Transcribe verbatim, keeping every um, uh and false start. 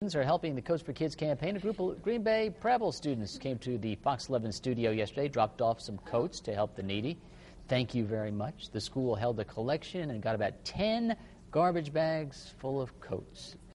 Are helping the Coats for Kids campaign. A group of Green Bay Preble students came to the Fox eleven studio yesterday, dropped off some coats to help the needy. Thank you very much. The school held a collection and got about ten garbage bags full of coats.